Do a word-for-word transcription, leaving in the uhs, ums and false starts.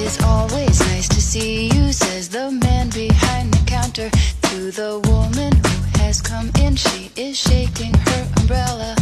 is always nice to see you, says the man behind the counter to the woman who has come in. She is shaking her umbrella.